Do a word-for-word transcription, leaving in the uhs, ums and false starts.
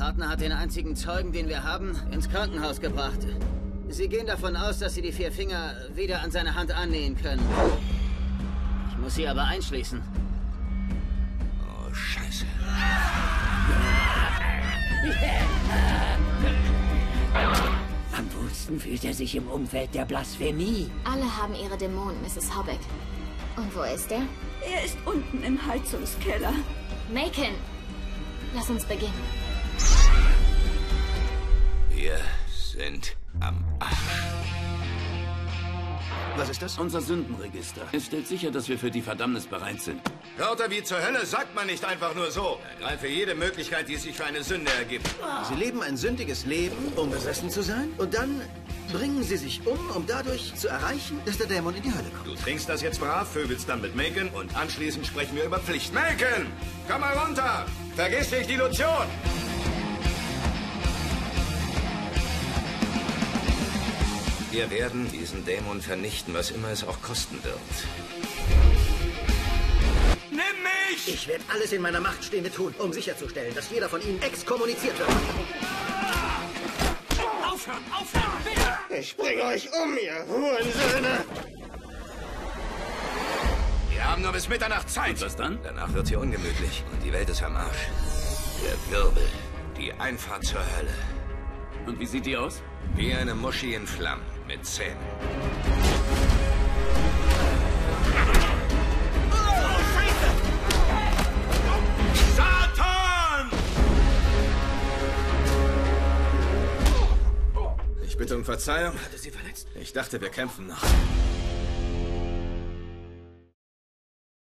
Partner hat den einzigen Zeugen, den wir haben, ins Krankenhaus gebracht. Sie gehen davon aus, dass Sie die vier Finger wieder an seine Hand annähen können. Ich muss Sie aber einschließen. Oh, Scheiße. Am wohlsten fühlt er sich im Umfeld der Blasphemie. Alle haben ihre Dämonen, Misses Hobbeck. Und wo ist er? Er ist unten im Heizungskeller. Macon! Lass uns beginnen. Wir sind am Arsch. Was ist das? Unser Sündenregister. Es stellt sicher, dass wir für die Verdammnis bereit sind. Wörter wie zur Hölle sagt man nicht einfach nur so. Ergreife jede Möglichkeit, die sich für eine Sünde ergibt. Sie leben ein sündiges Leben, um besessen zu sein. Und dann bringen sie sich um, um dadurch zu erreichen, dass der Dämon in die Hölle kommt. Du trinkst das jetzt brav, vögelst dann mit Macon und anschließend sprechen wir über Pflicht. Macon! Komm mal runter! Vergiss nicht die Lotion! Wir werden diesen Dämon vernichten, was immer es auch kosten wird. Nimm mich! Ich werde alles in meiner Macht Stehende tun, um sicherzustellen, dass jeder von ihnen exkommuniziert wird. Aufhören! Aufhören! Bitte! Ich bringe euch um, ihr Hurensöhne! Wir haben nur bis Mitternacht Zeit. Und was dann? Danach wird hier ungemütlich und die Welt ist am Arsch. Der Wirbel, die Einfahrt zur Hölle. Und wie sieht die aus? Wie eine Muschi in Flammen mit Zähnen. Satan! Ich bitte um Verzeihung. Hatte sie verletzt? Ich dachte, wir kämpfen noch.